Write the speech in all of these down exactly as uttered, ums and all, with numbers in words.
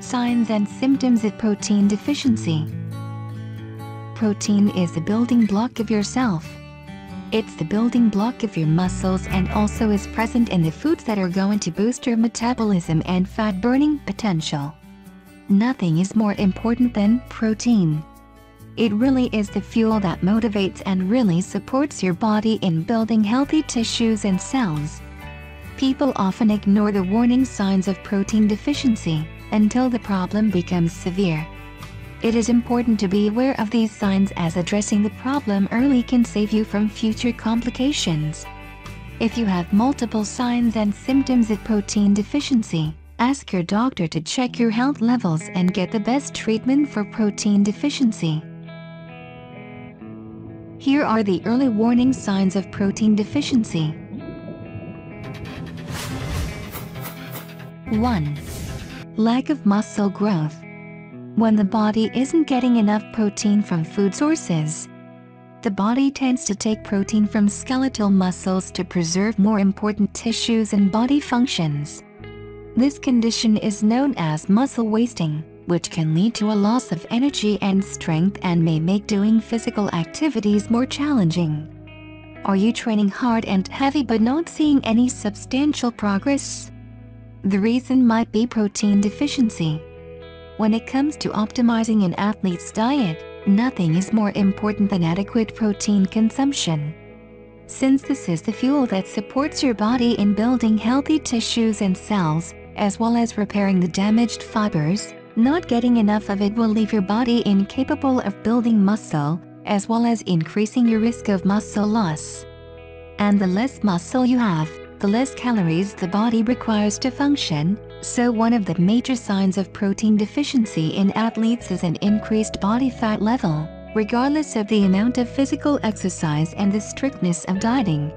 signs and symptoms of protein deficiency. Protein is the building block of your self. It's the building block of your muscles and also is present in the foods that are going to boost your metabolism and fat-burning potential. Nothing is more important than protein. It really is the fuel that motivates and really supports your body in building healthy tissues and cells. People often ignore the warning signs of protein deficiency until the problem becomes severe. It is important to be aware of these signs, as addressing the problem early can save you from future complications. If you have multiple signs and symptoms of protein deficiency, ask your doctor to check your health levels and get the best treatment for protein deficiency. Here are the early warning signs of protein deficiency. one. Lack of muscle growth. When the body isn't getting enough protein from food sources, the body tends to take protein from skeletal muscles to preserve more important tissues and body functions. This condition is known as muscle wasting, which can lead to a loss of energy and strength and may make doing physical activities more challenging. Are you training hard and heavy but not seeing any substantial progress? The reason might be protein deficiency. When it comes to optimizing an athlete's diet, nothing is more important than adequate protein consumption. Since this is the fuel that supports your body in building healthy tissues and cells, as well as repairing the damaged fibers, not getting enough of it will leave your body incapable of building muscle, as well as increasing your risk of muscle loss. And the less muscle you have, the less calories the body requires to function, so one of the major signs of protein deficiency in athletes is an increased body fat level, regardless of the amount of physical exercise and the strictness of dieting.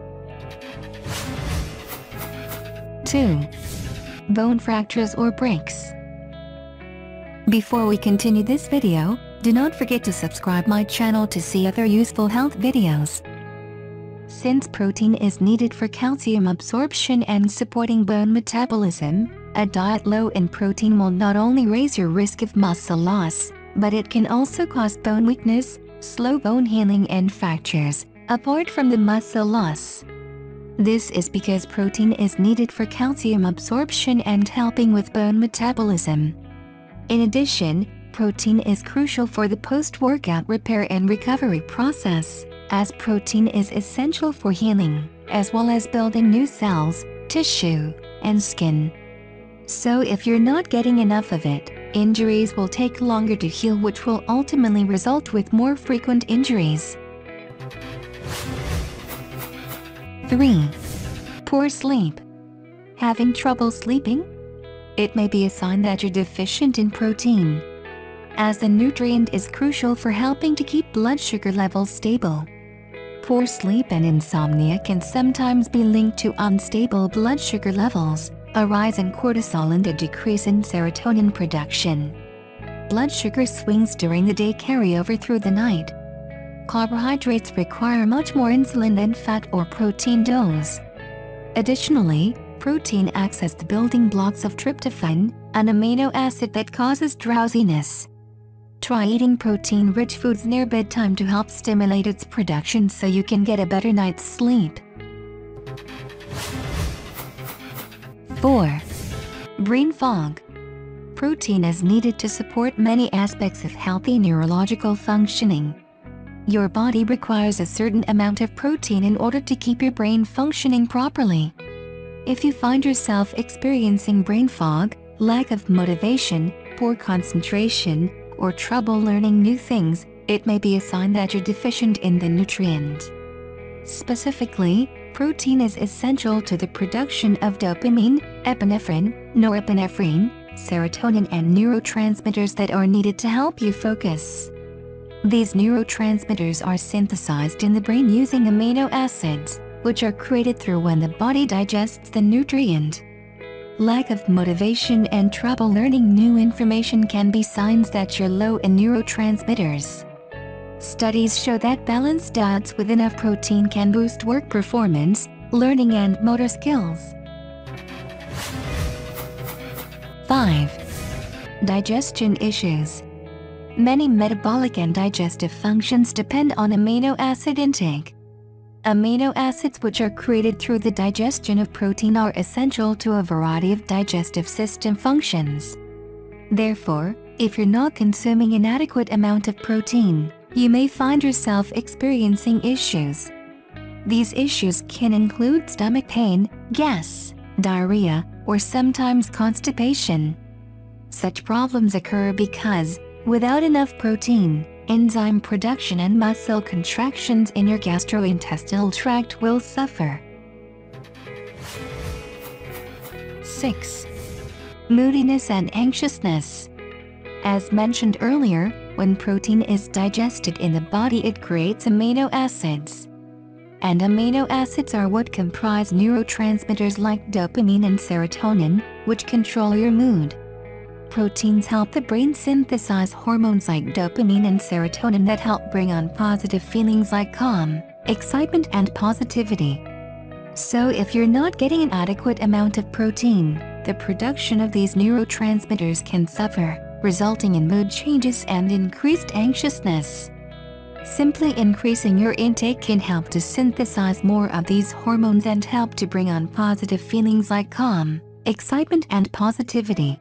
two. Bone fractures or breaks. Before we continue this video, do not forget to subscribe my channel to see other useful health videos. Since protein is needed for calcium absorption and supporting bone metabolism, a diet low in protein will not only raise your risk of muscle loss, but it can also cause bone weakness, slow bone healing and fractures, apart from the muscle loss. This is because protein is needed for calcium absorption and helping with bone metabolism. In addition, protein is crucial for the post-workout repair and recovery process, as protein is essential for healing, as well as building new cells, tissue, and skin. So if you're not getting enough of it, injuries will take longer to heal, which will ultimately result with more frequent injuries. three. Poor sleep. Having trouble sleeping? It may be a sign that you're deficient in protein, as the nutrient is crucial for helping to keep blood sugar levels stable. Poor sleep and insomnia can sometimes be linked to unstable blood sugar levels, a rise in cortisol and a decrease in serotonin production. Blood sugar swings during the day carry over through the night. Carbohydrates require much more insulin than fat or protein does. Additionally, protein acts as the building blocks of tryptophan, an amino acid that causes drowsiness. Try eating protein-rich foods near bedtime to help stimulate its production so you can get a better night's sleep. four. Brain fog. Protein is needed to support many aspects of healthy neurological functioning. Your body requires a certain amount of protein in order to keep your brain functioning properly. If you find yourself experiencing brain fog, lack of motivation, poor concentration, or trouble learning new things, it may be a sign that you're deficient in the nutrient. Specifically, protein is essential to the production of dopamine, epinephrine, norepinephrine, serotonin and neurotransmitters that are needed to help you focus. These neurotransmitters are synthesized in the brain using amino acids, which are created through when the body digests the nutrient. Lack of motivation and trouble learning new information can be signs that you're low in neurotransmitters. Studies show that balanced diets with enough protein can boost work performance, learning and motor skills. five. Digestion issues. Many metabolic and digestive functions depend on amino acid intake. Amino acids, which are created through the digestion of protein, are essential to a variety of digestive system functions. Therefore, if you're not consuming an adequate amount of protein, you may find yourself experiencing issues. These issues can include stomach pain, gas, diarrhea, or sometimes constipation. Such problems occur because, without enough protein, enzyme production and muscle contractions in your gastrointestinal tract will suffer. six. Moodiness and anxiousness. As mentioned earlier, when protein is digested in the body, it creates amino acids. And amino acids are what comprise neurotransmitters like dopamine and serotonin, which control your mood. Proteins help the brain synthesize hormones like dopamine and serotonin that help bring on positive feelings like calm, excitement, and positivity. So if you're not getting an adequate amount of protein, the production of these neurotransmitters can suffer, resulting in mood changes and increased anxiousness. Simply increasing your intake can help to synthesize more of these hormones and help to bring on positive feelings like calm, excitement, and positivity.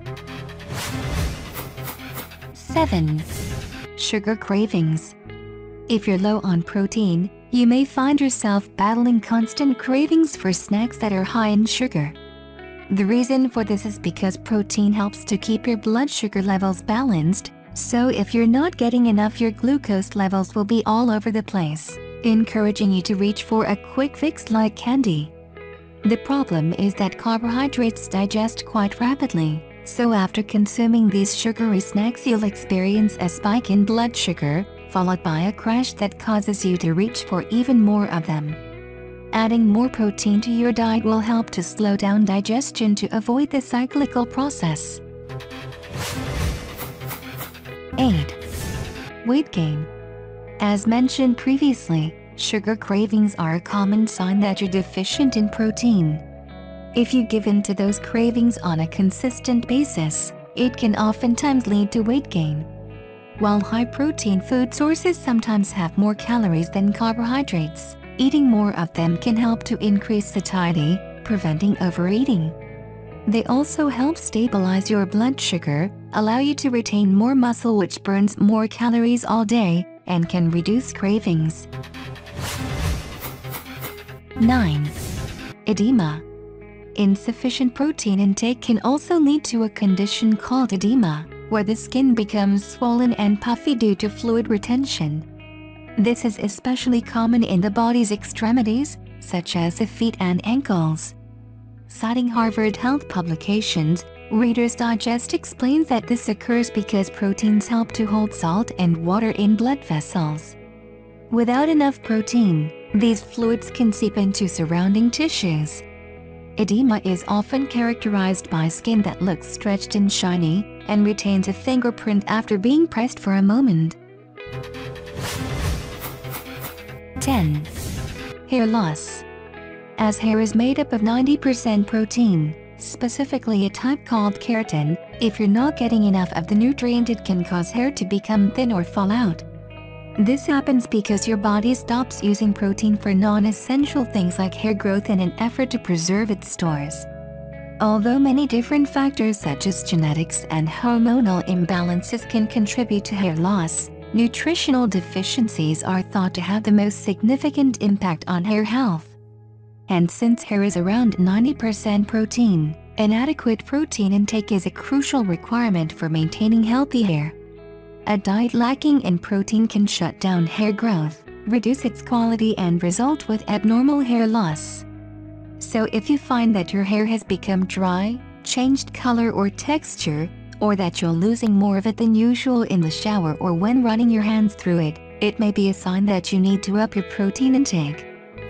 seven. Sugar cravings. If you're low on protein, you may find yourself battling constant cravings for snacks that are high in sugar. The reason for this is because protein helps to keep your blood sugar levels balanced, so if you're not getting enough, your glucose levels will be all over the place, encouraging you to reach for a quick fix like candy. The problem is that carbohydrates digest quite rapidly, so after consuming these sugary snacks, you'll experience a spike in blood sugar, followed by a crash that causes you to reach for even more of them. Adding more protein to your diet will help to slow down digestion to avoid the cyclical process. eight. Weight gain. As mentioned previously, sugar cravings are a common sign that you're deficient in protein. If you give in to those cravings on a consistent basis, it can oftentimes lead to weight gain. While high-protein food sources sometimes have more calories than carbohydrates, eating more of them can help to increase satiety, preventing overeating. They also help stabilize your blood sugar, allow you to retain more muscle, which burns more calories all day, and can reduce cravings. nine. Edema. Insufficient protein intake can also lead to a condition called edema, where the skin becomes swollen and puffy due to fluid retention. This is especially common in the body's extremities, such as the feet and ankles. Citing Harvard Health publications, Reader's Digest explains that this occurs because proteins help to hold salt and water in blood vessels. Without enough protein, these fluids can seep into surrounding tissues. Edema is often characterized by skin that looks stretched and shiny, and retains a fingerprint after being pressed for a moment. ten. Hair loss. As hair is made up of ninety percent protein, specifically a type called keratin, if you're not getting enough of the nutrient, it can cause hair to become thin or fall out. This happens because your body stops using protein for non-essential things like hair growth in an effort to preserve its stores. Although many different factors such as genetics and hormonal imbalances can contribute to hair loss, nutritional deficiencies are thought to have the most significant impact on hair health. And since hair is around ninety percent protein, an adequate protein intake is a crucial requirement for maintaining healthy hair. A diet lacking in protein can shut down hair growth, reduce its quality, and result with abnormal hair loss. So if you find that your hair has become dry, changed color or texture, or that you're losing more of it than usual in the shower or when running your hands through it, it may be a sign that you need to up your protein intake.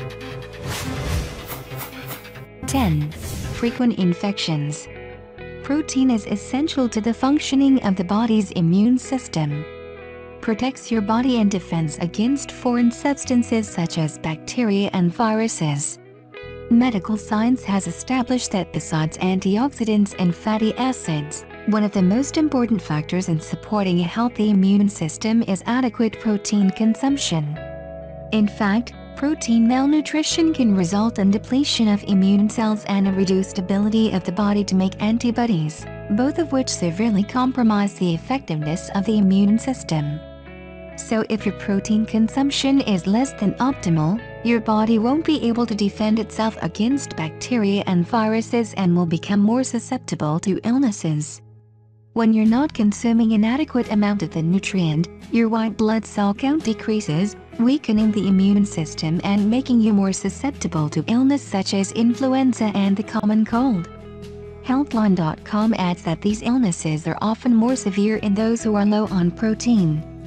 ten. Frequent infections. Protein is essential to the functioning of the body's immune system. Protects your body and defends against foreign substances such as bacteria and viruses. Medical science has established that besides antioxidants and fatty acids, One of the most important factors in supporting a healthy immune system is adequate protein consumption. In fact, protein malnutrition can result in depletion of immune cells and a reduced ability of the body to make antibodies, both of which severely compromise the effectiveness of the immune system. So if your protein consumption is less than optimal, your body won't be able to defend itself against bacteria and viruses and will become more susceptible to illnesses. When you're not consuming an adequate amount of the nutrient, your white blood cell count decreases, weakening the immune system and making you more susceptible to illness such as influenza and the common cold. Healthline dot com adds that these illnesses are often more severe in those who are low on protein.